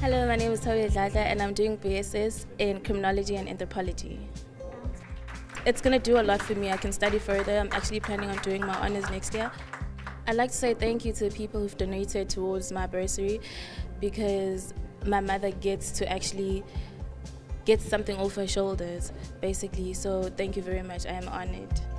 Hello, my name is Toby Dladla and I'm doing BSS in Criminology and Anthropology. It's going to do a lot for me. I can study further. I'm actually planning on doing my honours next year. I'd like to say thank you to the people who've donated towards my bursary, because my mother gets to actually get something off her shoulders, basically. So thank you very much. I am honoured.